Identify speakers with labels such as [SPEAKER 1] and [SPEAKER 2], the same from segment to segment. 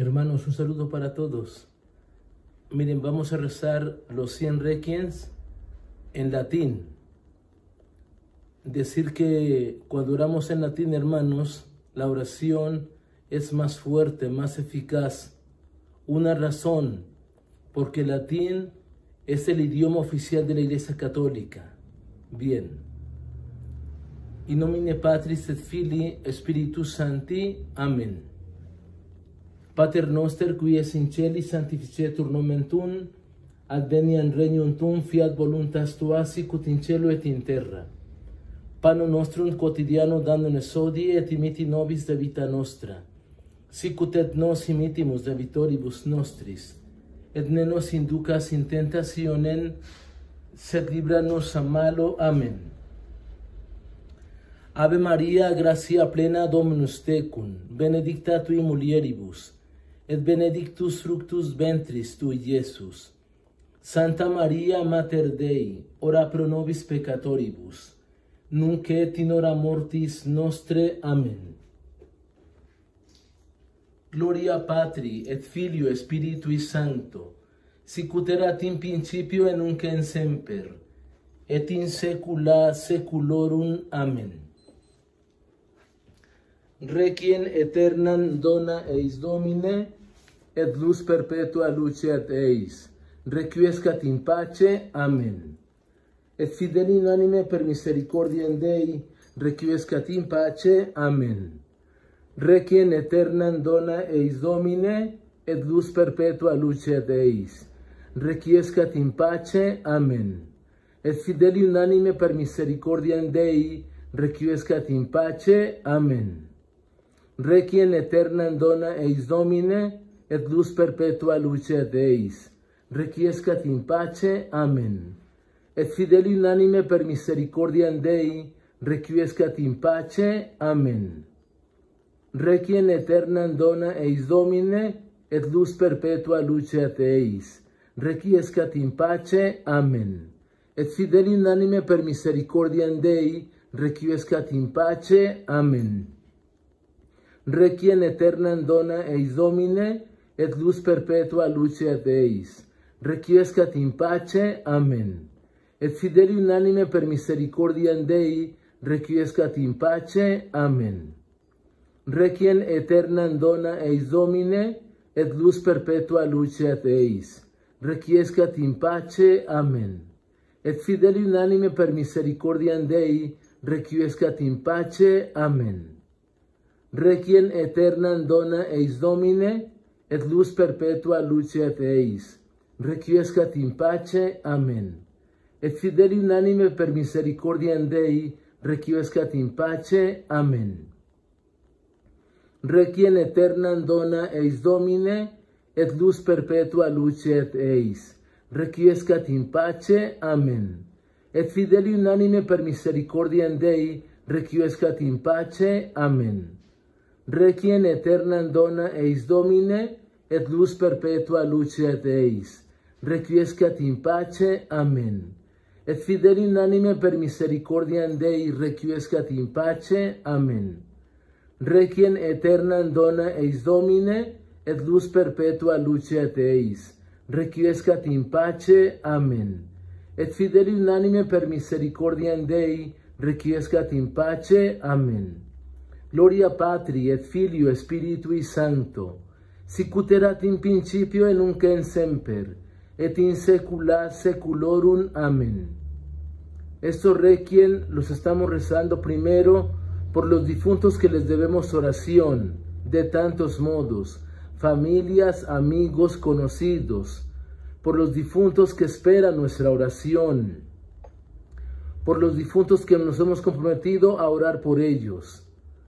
[SPEAKER 1] Hermanos, un saludo para todos. Miren, vamos a rezar los 100 requiems en latín. Decir que cuando oramos en latín, hermanos, la oración es más fuerte, más eficaz. Una razón, porque el latín es el idioma oficial de la Iglesia Católica. Bien. In nomine Patris et Filii Spiritus Sancti. Amén. Pater noster, qui es in celi, sanctificetur nomen tuum, adveniat regnum tuum, fiat voluntas tua, sicut in cielo et in terra. Panem nostrum quotidiano da nobis hodie, et dimitti nobis debita nostra, sicut et nos dimittimus debitoribus nostris, et ne nos inducas in tentationem, sed libra nos a malo. Amén. Ave Maria, gratia plena, Dominus tecum, benedicta tui mulieribus, et benedictus fructus ventris tui, Iesus. Santa Maria, Mater Dei, ora pro nobis peccatoribus, nunc et in hora mortis nostre. Amén. Gloria Patri, et Filio, et Spiritui Sancto, sicut erat in principio et nunc et semper, et in saecula saeculorum. Amén. Requiem aeternam dona eis Domine, et lux perpetua luceat eis. Requiescat in pace. Amén. Et fideli unanime per misericordiam Dei, requiescat in pace. Amén. Requiem aeternam dona eis Domine, et lux perpetua luceat eis. Requiescat in pace. Amén. Et fideli unanime per misericordiam Dei, requiescat in pace. Amén. Requiem aeternam dona eis Domine, et lux perpetua luceat eis. Requiescat in pace. Amén. Et fideli unanime per misericordiam Dei, requiescat in pace. Amén. Requiem aeternam dona eis Domine, et lux perpetua luceat eis. Requiescat in pace. Amén. Et fideli unanime per misericordiam Dei, requiescat in pace. Amén. Requiem aeternam dona eis Domine, et lux perpetua luceat eis. Requiescat in pace. Amén. Et fideli unanime per misericordiam Dei, requiescat in pace. Amén. Requiem aeternam dona eis Domine, et lux perpetua luceat eis. Requiescat in pace. Amén. Et fideli unanime per misericordiam Dei, requiescat in pace. Amén. Requiem aeternam dona eis Domine, et lux perpetua luceat eis. Requiescat in pace. Amén. Et fideli unanime per misericordiam Dei, requiescat in pace. Amén. Requiem aeternam dona eis Domine, et lux perpetua luceat eis. Requiescat in pace. Amén. Et fideli unanime per misericordiam Dei, requiescat in pace. Amén. Requiem aeternam dona eis Domine, et lux perpetua luceat eis. Requiescat in pace. Amén. Et fideli unanime per misericordiam Dei, requiescat in pace. Amén. Requiem aeternam dona eis Domine, et lux perpetua luceat eis. Requiescat in pace. Amén. Et fideli unanime per misericordiam Dei, requiescat in pace. Amén. Gloria Patri et Filio et Spiritui Sancto, sicut erat in principio et nunc et semper, et in saecula saeculorum. Amén. Estos requiem los estamos rezando primero por los difuntos que les debemos oración de tantos modos, familias, amigos, conocidos, por los difuntos que esperan nuestra oración, por los difuntos que nos hemos comprometido a orar por ellos,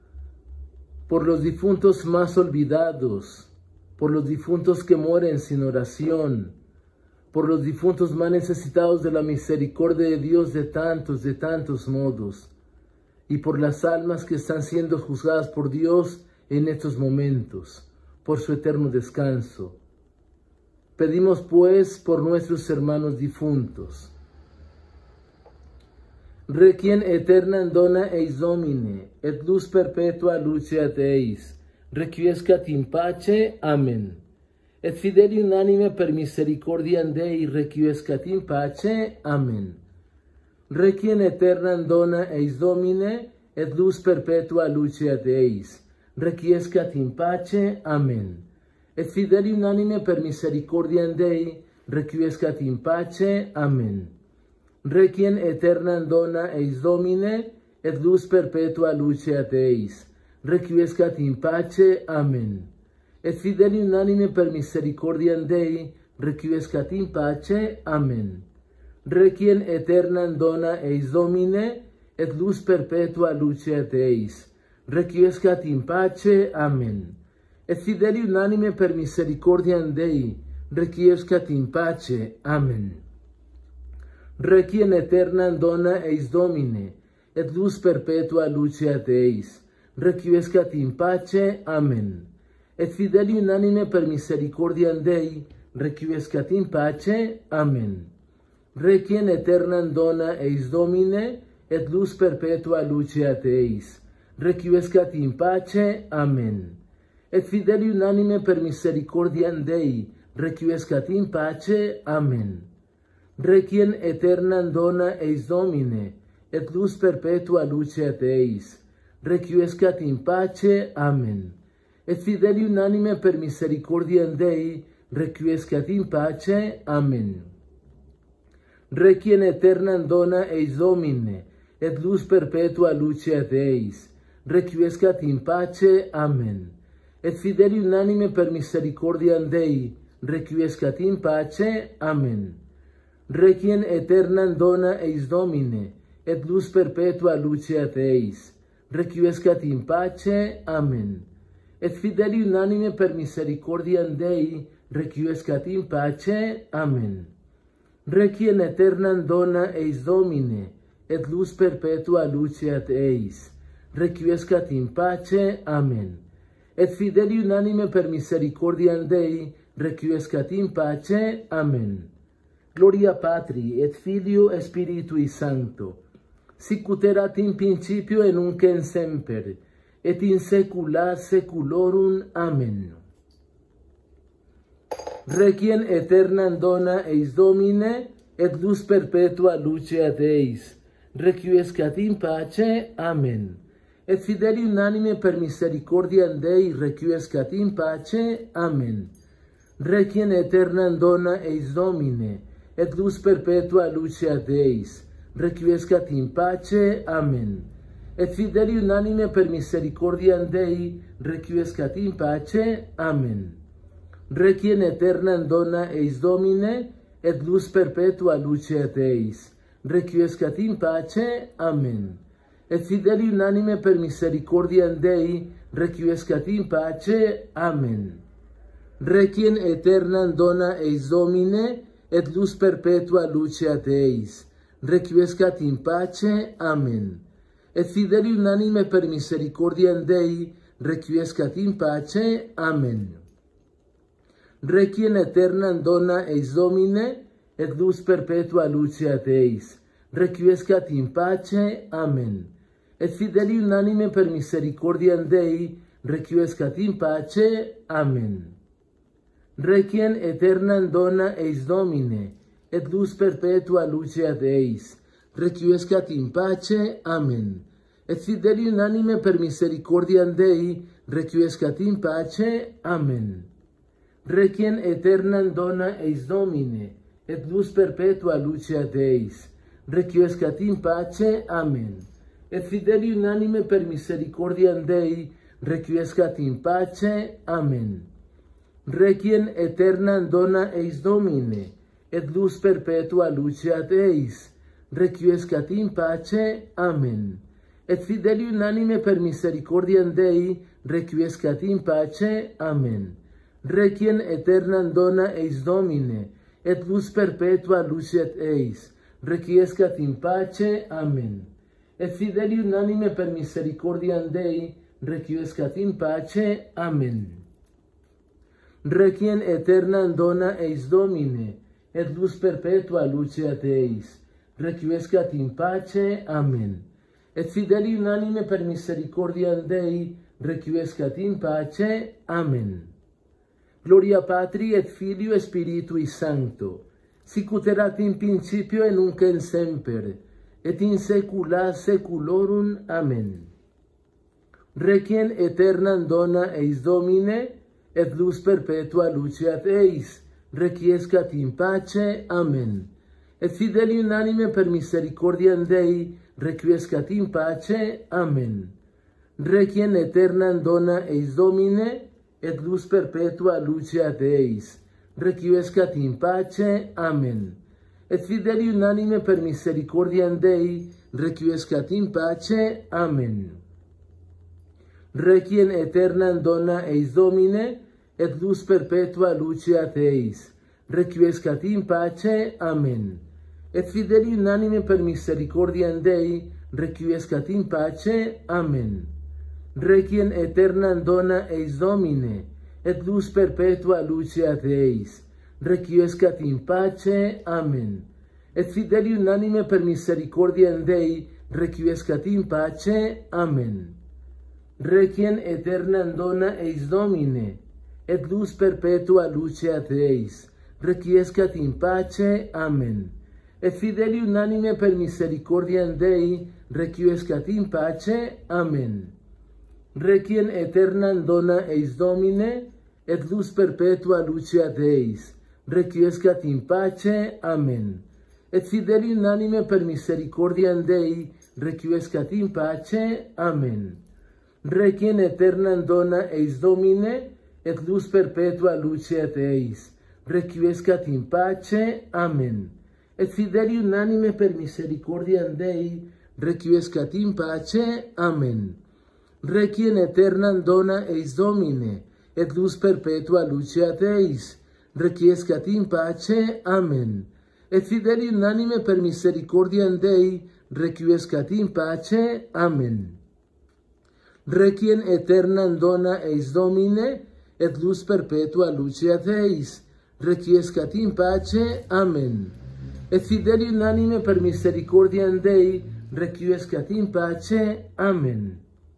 [SPEAKER 1] por los difuntos más olvidados, por los difuntos que mueren sin oración, por los difuntos más necesitados de la misericordia de Dios de tantos modos, y por las almas que están siendo juzgadas por Dios en estos momentos, por su eterno descanso. Pedimos pues por nuestros hermanos difuntos. Requiem aeternam dona eis Domine, et lux perpetua luceat eis. requiescat in pace. Amen. Et fideli unanime per misericordiam Dei, requiescat in pace. Amen. Requiem aeternam dona eis Domine, et lux perpetua luceat eis. Requiescat in pace. Amen. Et fideli unanime per misericordiam Dei, requiescat in pace. Amen. Requiem aeternam dona eis Domine, et lux perpetua luceat eis. Requiescat in pace. Amen. Et fideli unanime per misericordiam Dei, requiescat in pace. Amen. Requiem aeternam dona eis Domine, et lux perpetua luceat eis. Requiescat in pace. Amen. Et fideli unanime per misericordiam Dei, requiescat in pace. Amen. Requiem aeternam dona eis Domine, et lux perpetua luceat eis. Requiescat in pace. Amen. Et fideli unanime per misericordiam Dei, requiescat in pace. Amen. Requiem aeternam dona eis Domine, et lux perpetua luceat eis. Requiescat in pace. Amen. Et fideli unanime per misericordiam Dei, requiescat in pace. Amen. Requiem aeternam dona eis Domine, et lux perpetua luceat eis. Requiescat in pace. Amen. Et fideli unanime per misericordiam Dei, requiescat in pace. Amen. Requiem aeternam dona eis Domine, et lux perpetua luceat eis. Requiescat in pace. Amen. Et fideli unanime per misericordiam Dei, requiescat in pace. Amen. Requiem aeternam dona eis Domine, et lux perpetua luceat eis. Requiescat in pace. Amen. Et fideli unanime per misericordiam Dei, requiescat in pace. Amen. Requiem aeternam dona eis Domine, et lux perpetua luceat eis. Requiescat in pace. Amen. Et fideli unanime per misericordiam Dei, requiescat in pace. Amen. Gloria Patri, et Filio, et Spiritui Sancto, sic ut erat in principio et nunc et semper, et in saecula saeculorum. Amen. Requiem aeternam dona eis Domine, et lux perpetua luceat eis. Requiescat in pace. Amen. Et fideli unanime per misericordiam Dei, requiescat in pace. Amen. Requiem aeternam dona eis Domine, et lux perpetua luceat eis. Requiescat in pace. Amen. Et fideli unanime per misericordiam Dei, requiescat in pace. Amen. Requiem aeternam dona eis Domine, et lux perpetua luceat eis. Requiescat in pace. Amen. Et fideli unanime per misericordiam Dei, requiescat in pace. Amen. Requiem aeternam dona eis Domine, et lux perpetua luceat eis. Requiescat in pace. Amen. Et fideli unanime per misericordiam Dei, requiescat in pace. Amen. Requiem aeternam dona eis Domine, et lux perpetua luceat eis. Requiescat in pace. Amen. Et fideli unanime per misericordiam Dei, requiescat in pace. Amen. Requiem aeternam dona eis Domine, et lux perpetua luceat eis. Requiescat in pace. Amen. Et fideli unanime per misericordiam Dei, requiescat in pace. Amen. Requiem aeternam dona eis Domine, et lux perpetua luceat eis. Requiescat in pace. Amen. Et fideli unanime per misericordiam Dei, requiescat in pace. Amen. Requiem aeternam dona eis Domine, et lux perpetua luceat eis. Requiescat in pace. Amen. Et fideli unanime per misericordiam Dei, requiescat in pace. Amen. Requiem aeternam dona eis Domine, et lux perpetua luceat eis. Requiescat in pace. Amen. Et fideli unanime per misericordiam Dei, requiescat in pace. Amen. Requiem aeternam dona eis Domine, et lux perpetua luceat eis. Requiescat in pace. Amen. Et fideli unanime per misericordiam Dei, requiescat in pace. Amen. Gloria Patri et Filio Spiritui Sancto, sicut erat in principio et nunc et semper, et in saecula saeculorum. Amen. Requiem aeternam dona eis Domine, et lux perpetua luceat eis, requiescat in pace. Amen. Et fidelium anime per misericordiam Dei, requiescat in pace. Amen. Requiem aeternam dona eis Domine, et lux perpetua luceat eis, requiescat in pace. Amen. Et fidelium anime per misericordiam Dei, requiescat in pace. Amen. Requiem aeternam dona eis Domine, et lux perpetua luceat eis, requiescat in pace. Amen. Et fidelium anime per misericordiam Dei, requiescat in pace. Amen. Requiem aeternam dona eis Domine, et lux perpetua luceat eis, requiescat in pace. Amen. Et fidelium anime per misericordiam Dei, requiescat in pace. Amen. Requiem aeternam dona eis Domine, et lux perpetua luceat eis, requiescat in pace. Amen. Et fidelium anime per misericordiam Dei, requiescat in pace. Amen. Requiem aeternam dona eis Domine, et lux perpetua luceat eis, requiescat in pace. Amen. Et fidelium anime per misericordiam Dei, requiescat in pace. Amen. Requiem aeternam dona eis Domine, et lux perpetua luceat eis, requiescat in pace. Amen. Et fidelium anime per misericordiam Dei, requiescat in pace. Amen. Requiem aeternam dona eis Domine, et lux perpetua luceat eis, requiescat in pace. Amen. Et fidelium anime per misericordiam Dei, requiescat in pace. Amen. Requiem aeternam dona eis Domine, et lux perpetua luceat eis, requiescat in pace. Amen. Et fidelium anime per misericordiam Dei, requiescat in pace. Amen.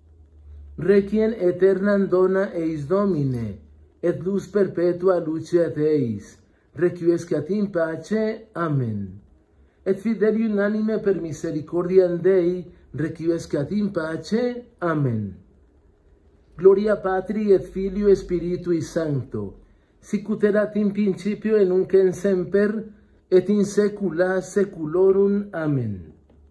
[SPEAKER 1] Requiem aeternam dona eis Domine, et lux perpetua luceat eis, requiescat in pace. Amen. Et fidelium anime per misericordiam Dei, requiescat in pace. Amen. Gloria Patri et Filio Spiritui Sancto, sicut erat in principio et nunc et semper, et in saecula saeculorum. Amen.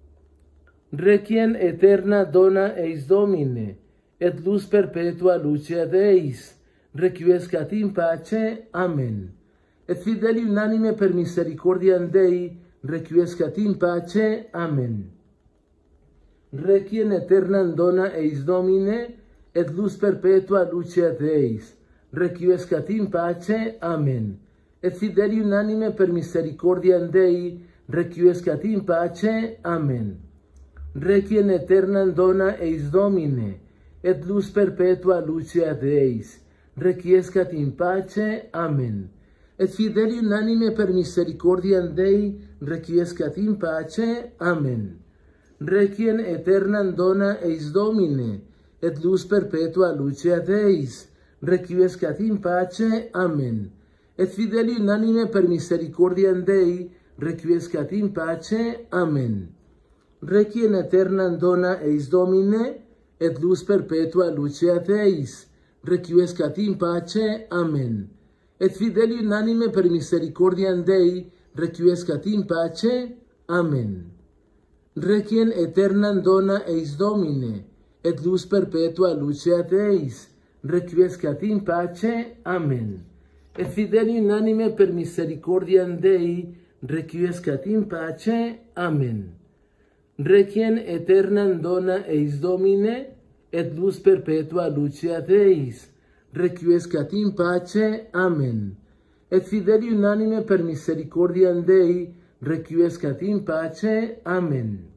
[SPEAKER 1] Requiem aeterna dona eis Domine, et lux perpetua luceat eis, requiescat in pace. Amen. Et fidelium anime per misericordiam Dei, requiescat in pace. Amen. Requiem aeternam dona eis Domine, et lux perpetua luceat eis, requiescat in pace. Amen. Et fidelium anime per misericordiam Dei, requiescat in pace. Amen. Requiem aeternam dona eis Domine, et lux perpetua luceat eis, requiescat in pace. Amen. Et fidelium anime per misericordiam Dei, requiescat in pace. Amen. Requiem aeternam dona eis Domine, et lux perpetua luceat eis, requiescat in pace. Amen. Et fidelium anime per misericordiam Dei, requiescat in pace. Amen. Requiem aeternam dona eis Domine, et lux perpetua luceat eis, requiescat in pace. Amen. Et fidelium anime per misericordiam Dei, requiescat in pace. Amen. Requiem aeternam dona eis Domine, et lux perpetua luceat eis, requiescat in pace. Amen. Et fidelium anime per misericordiam Dei, requiescat in pace. Amen. Requiem aeternam dona eis Domine, et lux perpetua luceat eis, requiescat in pace. Amen. Et fidelium anime per misericordiam Dei, requiescat in pace. Amen.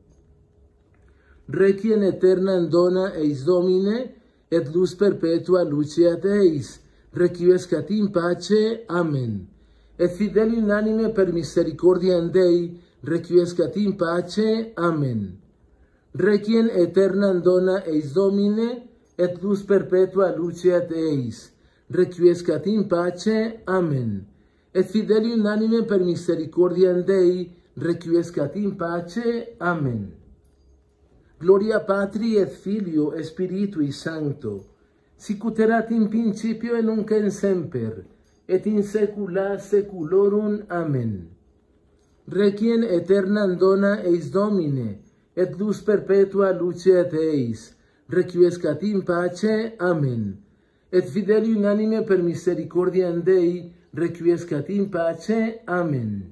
[SPEAKER 1] Requiem aeternam dona eis Domine, et lux perpetua luceat eis, requiescat in pace. Amen. Et fidelium anime per misericordiam Dei, requiescat in pace. Amen. Requiem aeternam dona eis Domine, et luz perpetua luceat eis, requiescat in pace. Amen. Et fideli unanime per misericordiam Dei, requiescat in pace. Amen. Gloria Patri et Filio et Spiritui Sancto, sicut erat in principio et nunc et semper, et in saecula saeculorum. Amen. Requiem aeternam dona eis Domine, et lux perpetua luceat eis, requiescat in pace. Amen. Et fideli unanime per misericordiam Dei, requiescat in pace. Amen.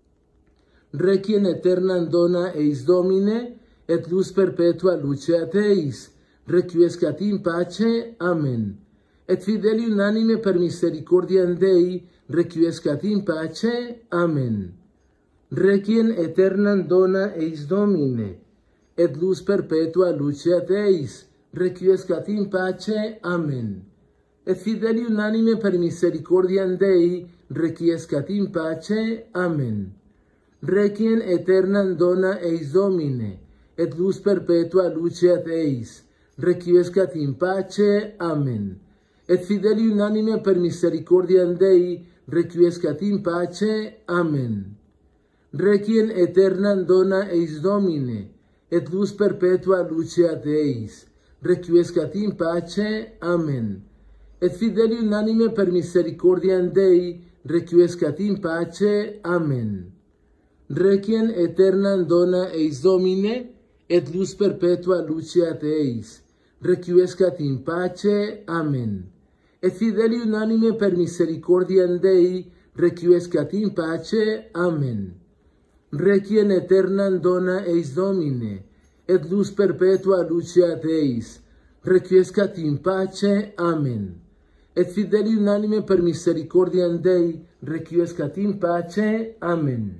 [SPEAKER 1] Requiem aeternam dona eis Domine, et lux perpetua luceat eis, requiescat in pace. Amen. Et fideli unanime per misericordiam Dei, requiescat in pace. Amen. Requiem aeternam dona eis Domine, et lux perpetua luceat eis, requiescat in pace. Amen. Et fideli unanime per misericordiam Dei, requiescat in pace. Amen. Requiem aeternam dona eis Domine, et lux perpetua luceat eis, requiescat in pace. Amen. Et fideli unanime per misericordiam Dei, requiescat in pace. Amen. Requiem aeternam dona eis Domine, et lux perpetua luceat eis, requiescat in pace. Amen. Et fideli unanime per misericordiam Dei, requiescat in pace. Amen. Requiem aeternam dona eis Domine, et lux perpetua luceat eis, requiescat in pace. Amen. Et fideli unanime per misericordiam Dei, requiescat in pace. Amen. Requiem aeternam dona eis Domine, et lux perpetua luceat eis, requiescat in pace. Amen. Et fideli unanime per misericordiam Dei, requiescat in pace. Amen.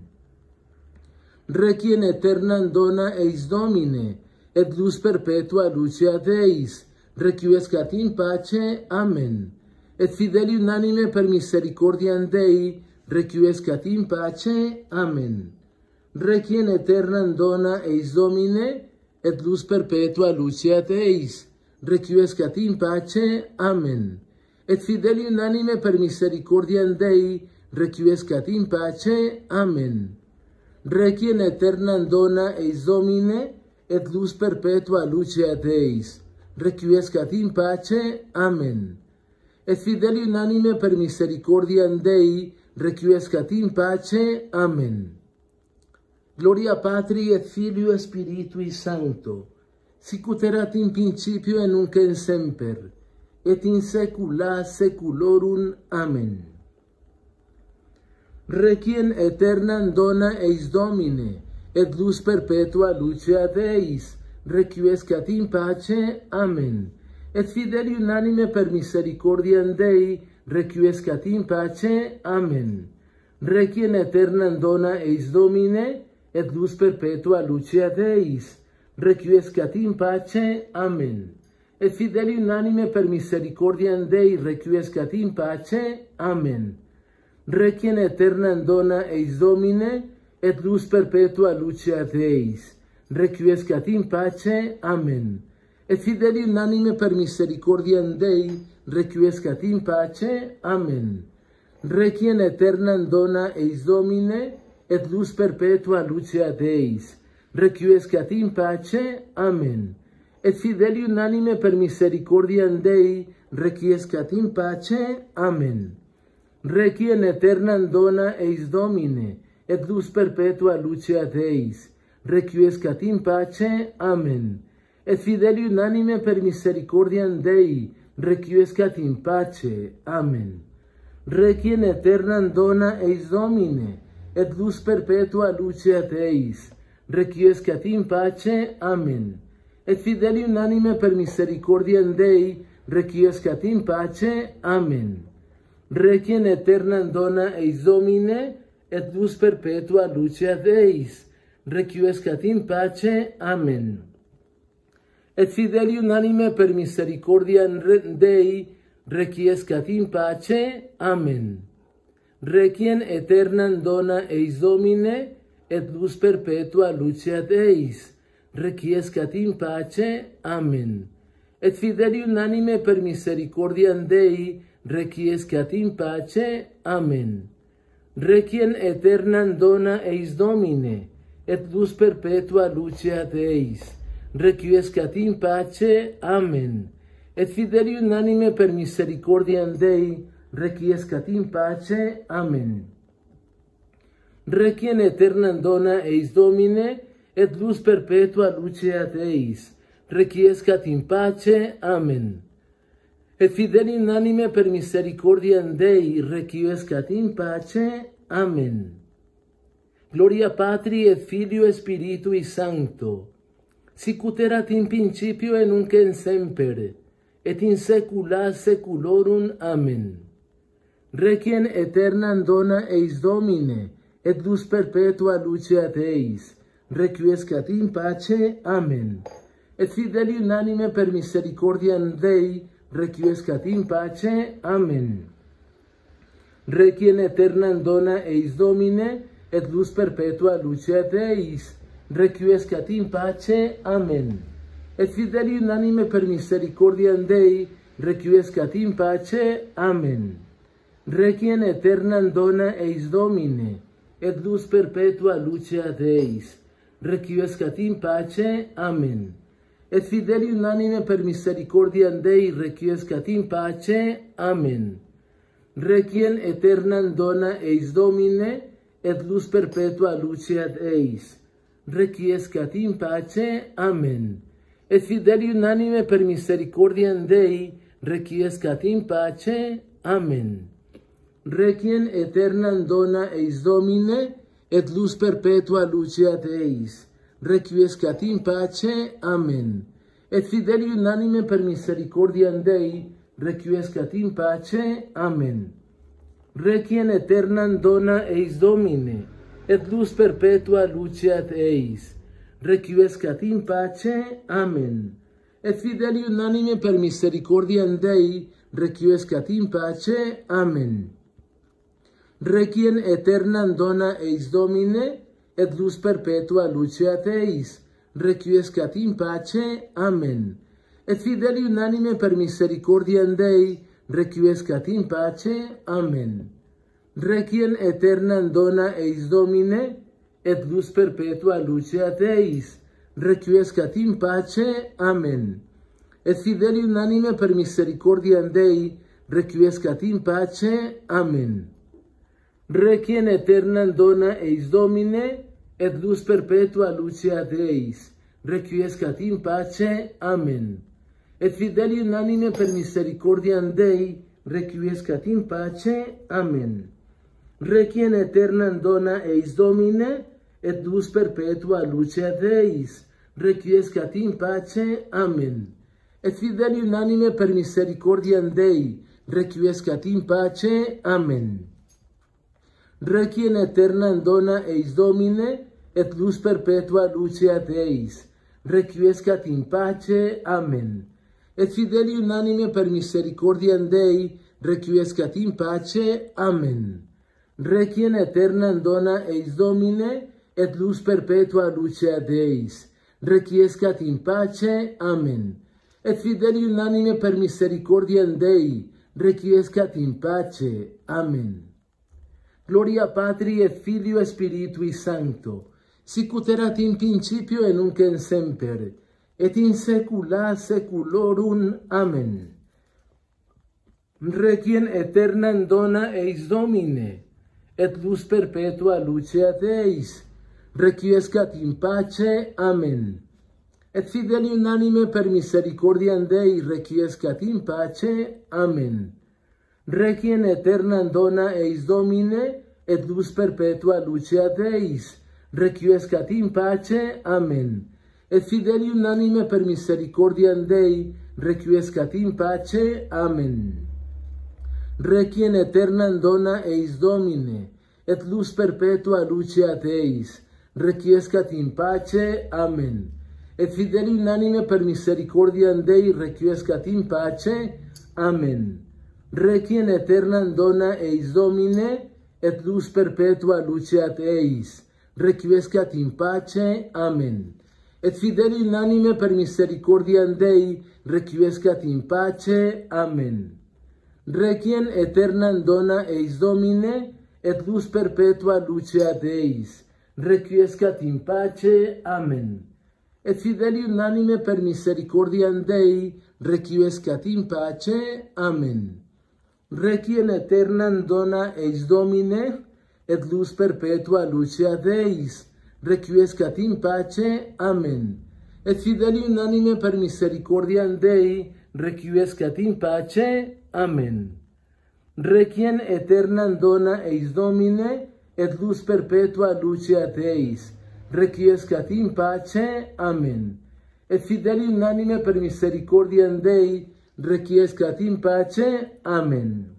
[SPEAKER 1] Requiem aeternam dona eis Domine, et lux perpetua luceat eis, requiescat in pace. Amen. Et fideli unanime per misericordiam Dei, requiescat in pace. Amen. Requiem aeternam dona eis Domine, et lux perpetua luceat eis, requiescat in pace. Amen. Et fideli unanime per misericordiam Dei, requiescat in pace. Amen. Requiem aeternam dona eis Domine, et lux perpetua luceat eis, requiescat in pace. Amen. Et fideli unanime per misericordiam Dei, requiescat in pace. Amen. Gloria Patri et Filio et Spiritui Sancto, sicut erat in principio et nunc et semper, et in saecula saeculorum. Amen. Requiem aeternam dona eis Domine, et lux perpetua luceat eis, requiescat in pace. Amen. Et fideli unanime per misericordiam Dei, requiescat in pace. Amen. Requiem aeternam dona eis Domine, et lux perpetua luceat eis, requiescat in pace. Amen. Et fideli unanime per misericordiam Dei, requiescat in pace. Amen. Requiem aeternam dona eis Domine, et lux perpetua luceat eis, requiescat in pace. Amen. Et fideli unanime per misericordiam Dei, requiescat in pace. Amen. Requiem aeternam dona eis Domine, et lux perpetua luceat eis, requiescat in pace. Amen. Et fideli unanime per misericordiam Dei, requiescat in pace. Amen. Requiem aeternam dona eis Domine, et lux perpetua luceat eis, requiescat in pace. Amen. Et fideli unanime per misericordiam Dei, requiescat in pace. Amen. Requiem aeternam dona eis Domine, et lux perpetua luceat eis, requiescat in pace. Amen. Et fideli unanime per misericordiam Dei, requiescat in pace. Amen. Requiem aeternam dona eis Domine, et lux perpetua luceat eis, requiescat in pace. Amen. Et fideli unanime per misericordiam Dei, requiescat in pace. Amen. Requiem aeternam dona eis Domine, et lux perpetua luceat eis, requiescat in pace. Amen. et fidelium anime per misericordiam Dei requiescat in pace. Amen. Requiem aeternam dona eis Domine, et lux perpetua luceat eis. Requiescat in pace. Amen. Et fidelium anime per misericordiam Dei requiescat in pace. Amen. Requiem aeternam dona eis Domine, et lux perpetua luceat eis. Requiescat in pace. Amen. Et fidelium anime per misericordiam Dei requiescat in pace. Amen. Gloria Patri et Filio et Spiritui Sancto, sicut erat in principio et nunc et semper, et in saecula saeculorum. Amen. Requiem aeternam dona eis Domine, et lux perpetua luceat eis. Requiescat in pace. Amen. Et fidelium anime per misericordiam Dei requiescat in pace. Amen. Requiem aeternam dona eis Domine, et lux perpetua luceat eis. Requiescat in pace. Amen. Et fidelium anime per misericordiam Dei requiescat in pace. Amen. Requiem aeternam dona eis Domine, et lux perpetua luceat eis. Requiescat in pace. Amen. Et fidelium anime per misericordiam Dei requiescat in pace. Amen. Requiem aeternam dona eis Domine, et lux perpetua luceat eis. Requiescat in pace. Amen. Et fidelium anime per misericordiam Dei requiescat in pace. Amen. Requiem aeternam dona eis Domine, et lux perpetua luceat eis. Requiescat in pace. Amen. Et fidelium anime per misericordiam Dei requiescat in pace. Amen. Requiem aeternam dona eis Domine, et lux perpetua luceat eis. Requiescat in pace. Amen. Et fidelium anime per misericordiam Dei requiescat in pace. Amen. Requiem aeternam dona eis Domine, et lux perpetua luceat eis. Requiescat in pace. Amen. Et fidelium anime per misericordiam Dei requiescat in pace. Amen. Requiem aeternam dona eis Domine, et lux perpetua luceat eis. Requiescat in pace. Amen. Et fidelium anime per misericordiam Dei requiescat in pace. Amen. Requiem aeternam dona eis Domine, et lux perpetua luceat eis. Requiescat in pace. Amen. Et fidelium anime per misericordiam Dei requiescat in pace. Amen. Requiem aeternam dona eis Domine, et lux perpetua luceat eis. Requiescat in pace. Amen. Et fidelium anime per misericordiam Dei requiescat in pace. Amen. Requiem aeternam dona eis Domine, et lux perpetua luceat eis. Requiescat in pace. Amen. Et fidelium anime per misericordiam Dei requiescat in pace. Amen. Requiem aeternam dona eis Domine, et lux perpetua luceat eis. Requiescat in pace. Amen. Et fidelium anime per misericordiam Dei requiescat in pace. Amen. Gloria Patri et Filio et Spiritui Sancto, sicut erat in principio et nunc et semper, et in saecula saeculorum. Amen. Requiem aeternam dona eis Domine, et lux perpetua luceat eis. Requiescat in pace. Amen. Et fidelium anime per misericordiam Dei requiescat in pace. Amen. Requiem aeternam dona eis Domine, et lux perpetua luceat eis. Requiescat in pace. Amen. Et fidelium anime per misericordiam Dei requiescat in pace. Amen. Requiem aeternam dona eis Domine, et lux perpetua luceat eis. Requiescat in pace. Amen. Et fidelium anime per misericordiam Dei requiescat in pace. Amen. Requiem aeternam dona eis Domine, et lux perpetua luceat eis. Requiescat in pace. Amen. et fideli unanime per misericordiam Dei requiescat in pace. Amen. Requiem aeternam dona eis Domine, et lux perpetua luceat eis. Requiescat in pace. Amen. Et fideli unanime per misericordiam Dei requiescat in pace. Amen. Requiem aeternam dona eis Domine, et lux perpetua luceat eis. Requiescat in pace. Amen. Et fideli unanime per misericordiam Dei requiescat in pace. Amen. Requiem aeternam dona eis Domine, et lux perpetua luceat eis. Requiescat in pace. Amen. Et fideli unanime per misericordiam Dei requiescat in pace. Amen.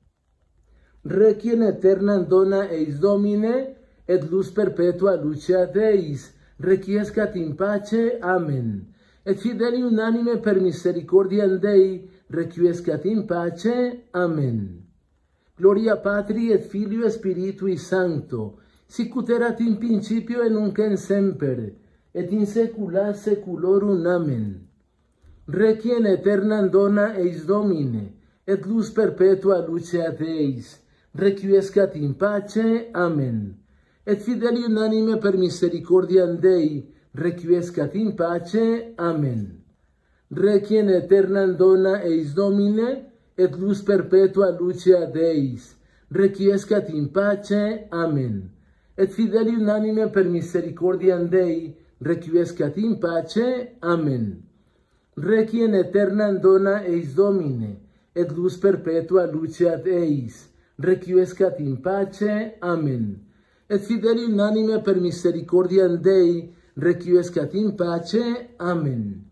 [SPEAKER 1] Requiem aeternam dona eis Domine, et lux perpetua luceat eis. Requiescat in pace. Amen. Et fideli unanime per misericordiam Dei requiescat in pace. Amen. Gloria Patri et Filio Spiritui Sancto, sic ut erat in principio et nunc et semper, et in saecula saeculorum. Amen. Requiem aeternam dona eis Domine, et lux perpetua luceat eis. Requiescat in pace. Amen. Et fideli unanime per misericordiam Dei requiescat in pace. Amen. Requiem aeternam dona eis Domine, et lux perpetua luceat eis. Requiescat in pace. Amen. Et fideli unanime per misericordiam Dei requiescat in pace. Amen. Requiem aeternam dona eis Domine, et lux perpetua luceat eis. Requiescat in pace. Amen. Et fideli unanime per misericordiam Dei requiescat in pace. Amen.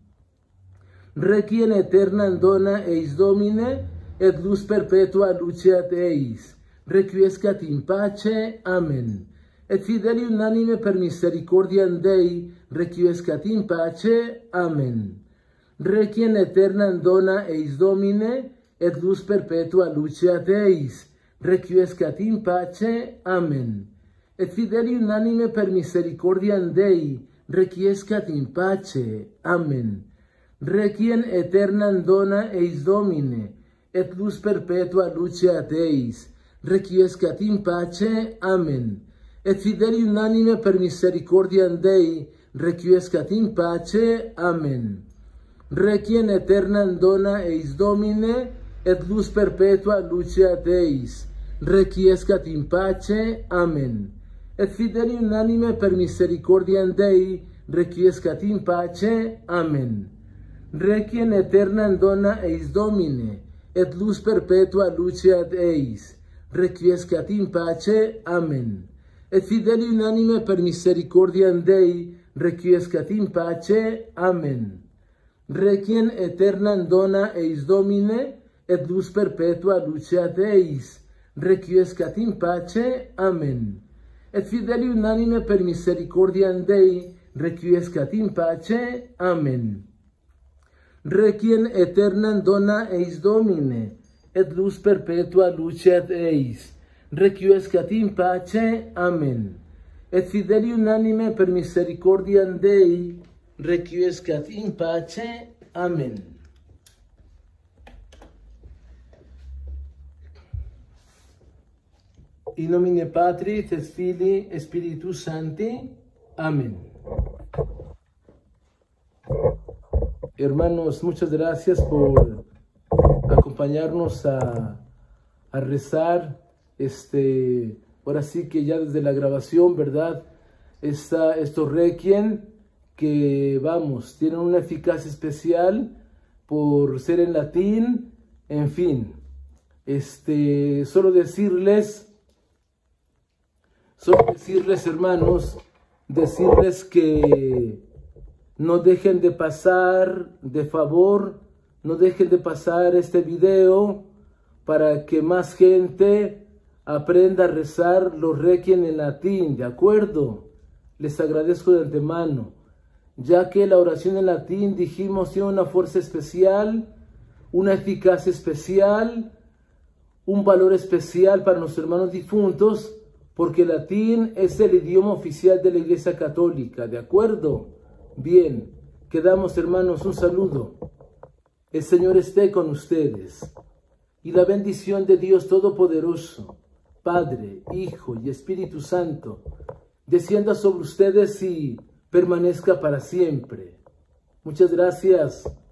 [SPEAKER 1] Requiem aeternam dona eis Domine, et lux perpetua luceat eis. Requiescat in pace. Amen. Et fideli unanime per misericordiam Dei requiescat in pace. Amen. Requiem aeternam dona eis Domine, et lux perpetua luceat eis. Requiescat in pace. Amen. Et fideli unanime per misericordiam Dei requiescat in pace. Amen. Requiem aeternam dona eis Domine, et lux perpetua luceat eis. Requiescat in pace. Amen. Et fideli unanime per misericordiam Dei requiescat in pace. Amen. Requiem aeternam dona eis Domine, et lux perpetua luceat eis. Requiescat in pace. Amen. Et fideli unanime per misericordiam Dei requiescat in pace. Amen. Requiem aeternam dona eis Domine, et lux perpetua luceat eis. Requiescat in pace. Amen. Et fideli unanime per misericordiam Dei requiescat in pace. Amen. Requiem aeternam dona eis Domine, et lux perpetua luceat eis. Requiescat in pace. Amen. Et fideli unanime per misericordiam Dei requiescat in pace. Amen. Requiem aeternam dona eis Domine, et lux perpetua luceat eis. Requiescat in pace. Amen. Et fideli unanime per misericordiam Dei requiescat in pace. Amen. In nomine Patris et Filii et Spiritus Sancti. Amén. Hermanos, muchas gracias por acompañarnos a rezar. Ahora sí que ya desde la grabación, ¿verdad? Estos requiem que, vamos, tienen una eficacia especial por ser en latín. En fin, solo decirles, hermanos, decirles que no dejen de pasar, de favor, no dejen de pasar este video para que más gente aprenda a rezar los requiem en latín, ¿de acuerdo? Les agradezco de antemano, ya que la oración en latín, dijimos, tiene una fuerza especial, una eficacia especial, un valor especial para nuestros hermanos difuntos, porque el latín es el idioma oficial de la Iglesia Católica, ¿de acuerdo? Bien, quedamos, hermanos, un saludo. El Señor esté con ustedes. Y la bendición de Dios Todopoderoso, Padre, Hijo y Espíritu Santo, descienda sobre ustedes y permanezca para siempre. Muchas gracias.